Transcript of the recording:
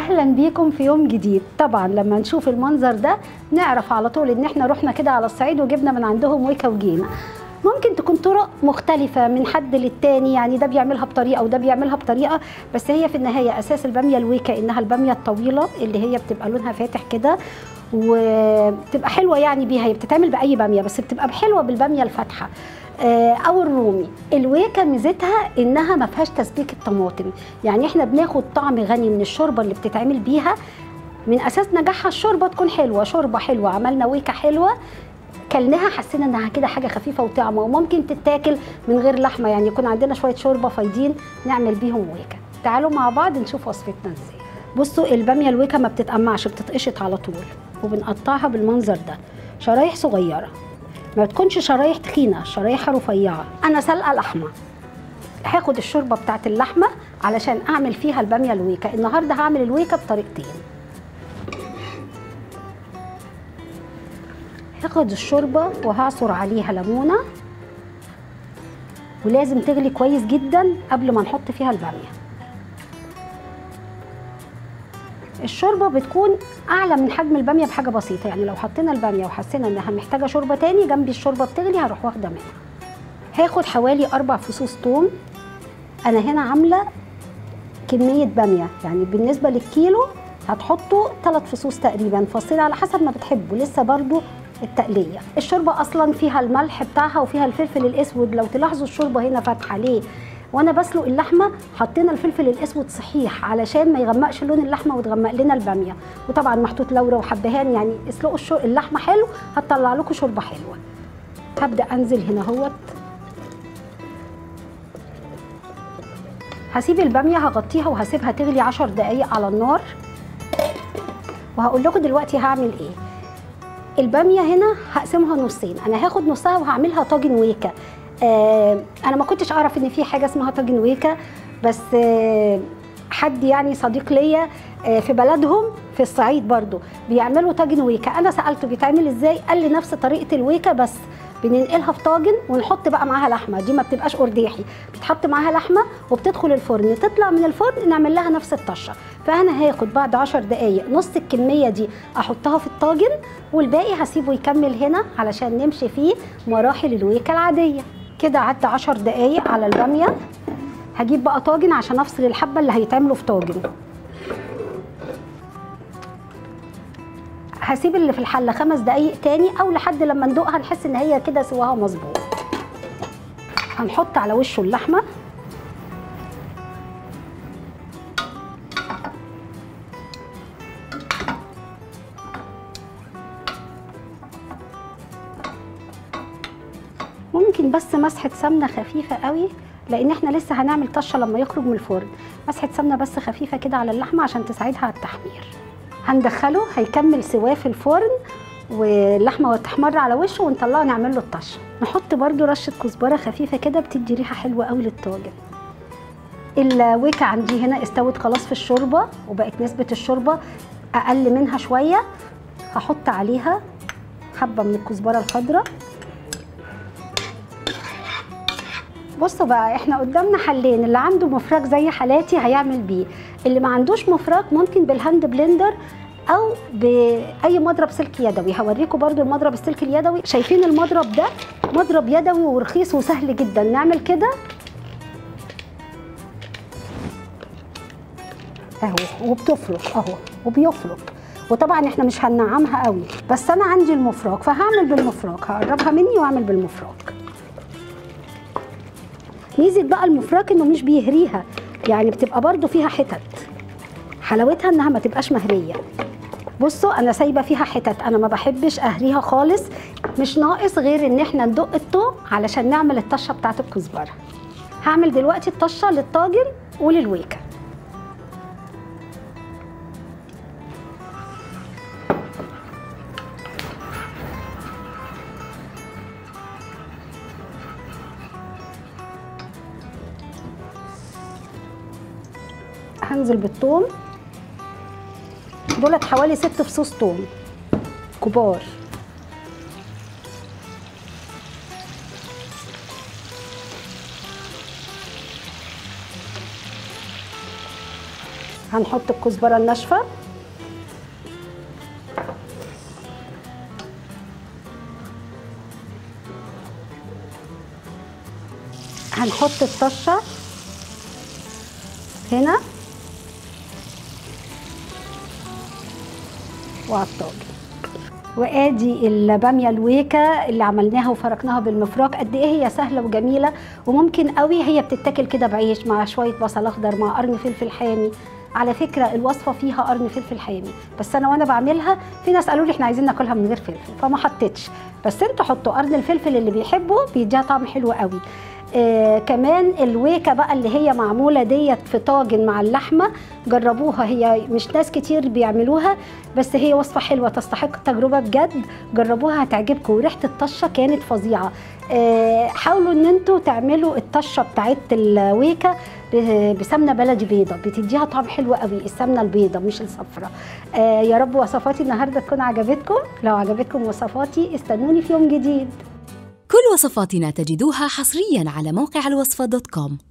اهلا بيكم في يوم جديد. طبعا لما نشوف المنظر ده نعرف على طول ان احنا رحنا كده على الصعيد وجبنا من عندهم ويكا وجينا. ممكن تكون طرق مختلفة من حد للتاني، يعني ده بيعملها بطريقة وده بيعملها بطريقة، بس هي في النهاية أساس البامية الويكا إنها البامية الطويلة اللي هي بتبقى لونها فاتح كده وبتبقى حلوة يعني بيها. هي بتتعمل بأي بامية بس بتبقى حلوة بالبامية الفاتحة أو الرومي. الويكا ميزتها إنها ما فيهاش تسبيك الطماطم، يعني إحنا بناخد طعم غني من الشوربة اللي بتتعمل بيها. من أساس نجاحها الشوربة تكون حلوة، شوربة حلوة، عملنا ويكا حلوة كلناها حسينا انها كده حاجه خفيفه وطعمه، وممكن تتاكل من غير لحمه، يعني يكون عندنا شويه شوربه فايضين نعمل بيهم ويكا. تعالوا مع بعض نشوف وصفتنا ازاي. بصوا الباميه الويكا ما بتتقمعش، بتتقشط على طول، وبنقطعها بالمنظر ده شرايح صغيره، ما بتكونش شرايح تخينه، شرايحها رفيعه. انا سلقه لحمه، هاخد الشوربه بتاعت اللحمه علشان اعمل فيها الباميه الويكا. النهارده هعمل الويكا بطريقتين. هاخد الشوربه وهعصر عليها ليمونه، ولازم تغلي كويس جدا قبل ما نحط فيها الباميه. الشوربه بتكون اعلى من حجم الباميه بحاجه بسيطه، يعني لو حطينا الباميه وحسينا انها محتاجه شوربه تاني جنب الشوربه بتغلي هروح واخده منها. هاخد حوالي 4 فصوص ثوم. انا هنا عامله كميه باميه، يعني بالنسبه للكيلو هتحطوا 3 فصوص تقريبا، فصين على حسب ما بتحبوا، لسه برضو التقليه. الشوربه اصلا فيها الملح بتاعها وفيها الفلفل الاسود، لو تلاحظوا الشوربه هنا فاتحه ليه؟ وانا بسلق اللحمه حطينا الفلفل الاسود صحيح علشان ما يغمقش لون اللحمه وتغمق لنا الباميه، وطبعا محطوط لورا وحبهان، يعني اسلقوا اللحمه حلو هتطلع لكم شوربه حلوه. هبدا انزل هنا اهوت، هسيب الباميه هغطيها وهسيبها تغلي 10 دقايق على النار، وهقول لكم دلوقتي هعمل ايه. الباميه هنا هقسمها نصين، انا هاخد نصها وهعملها طاجن ويكا. انا ما كنتش اعرف ان في حاجه اسمها طاجن ويكا، بس حد يعني صديق ليا في بلدهم في الصعيد برضو بيعملوا طاجن ويكا. انا سالته بيتعمل ازاي، قال لي نفس طريقه الويكا بس بننقلها في طاجن ونحط بقى معاها لحمه، دي ما بتبقاش قرداحي، بتحط معاها لحمه وبتدخل الفرن، تطلع من الفرن نعمل لها نفس الطشه. فانا هاخد بعد 10 دقائق نص الكميه دي احطها في الطاجن، والباقي هسيبه يكمل هنا علشان نمشي فيه مراحل الويكا العاديه. كده عدى 10 دقائق على الباميه. هجيب بقى طاجن عشان افصل الحبه اللي هيتعملوا في طاجن. هسيب اللي في الحله 5 دقايق تاني او لحد لما ندوقها نحس ان هي كده سواها مظبوط. هنحط على وشه اللحمه، ممكن بس مسحه سمنه خفيفه قوي لان احنا لسه هنعمل طشه لما يخرج من الفرن. مسحه سمنه بس خفيفه كده على اللحمه عشان تساعدها على التحمير. هندخله هيكمل سواه في الفرن واللحمه وتحمر على وشه ونطلعه نعمل له الطشه. نحط برده رشه كزبره خفيفه كده بتدي ريحه حلوه قوي للطاجن. الويكا عندي هنا استوت خلاص في الشوربه وبقت نسبه الشوربه اقل منها شويه. هحط عليها حبه من الكزبره الخضراء. بصوا بقى احنا قدامنا حلين، اللي عنده مفرك زي حالاتي هيعمل بيه، اللي ما عندوش مفرك ممكن بالهاند بلندر او باي مضرب سلك يدوي. هوريكم برضو المضرب السلك اليدوي. شايفين المضرب ده مضرب يدوي ورخيص وسهل جدا. نعمل كده اهو وبتفرك اهو وبيفرك، وطبعا احنا مش هننعمها قوي، بس انا عندي المفرك فهعمل بالمفرك، هقربها مني واعمل بالمفرك. ميزه بقى المفرك انه مش بيهريها، يعني بتبقى برضو فيها حتت، حلاوتها انها ما تبقاش مهريه. بصوا انا سايبه فيها حتت، انا ما بحبش اهريها خالص. مش ناقص غير ان احنا ندق الثوم علشان نعمل الطشه بتاعه الكزبره. هعمل دلوقتي الطشه للطاجن وللويكا. هنزل بالثوم دولت حوالي 6 فصوص ثوم كبار. هنحط الكزبره الناشفه، هنحط الطشه هنا وعلى الطاجن. وادي الباميه الويكه اللي عملناها وفركناها بالمفراك. قد ايه هي سهله وجميله، وممكن قوي هي بتتاكل كده بعيش مع شويه بصل اخضر مع قرن فلفل حامي. على فكره الوصفه فيها قرن فلفل حامي، بس انا وانا بعملها في ناس قالوا لي احنا عايزين ناكلها من غير فلفل فما حطيتش، بس انتوا حطوا قرن الفلفل اللي بيحبه بيديها طعم حلو قوي. كمان الويكه بقى اللي هي معموله ديت في طاجن مع اللحمه، جربوها، هي مش ناس كتير بيعملوها بس هي وصفه حلوه تستحق التجربه بجد. جربوها هتعجبكم، وريحه الطشه كانت فظيعه. حاولوا ان انتوا تعملوا الطشه بتاعت الويكه بسمنه بلدي بيضه، بتديها طعم حلو قوي، السمنه البيضه مش الصفراء. يا رب وصفاتي النهارده تكون عجبتكم. لو عجبتكم وصفاتي استنوني في يوم جديد. كل وصفاتنا تجدوها حصريا على موقع الوصفة.com.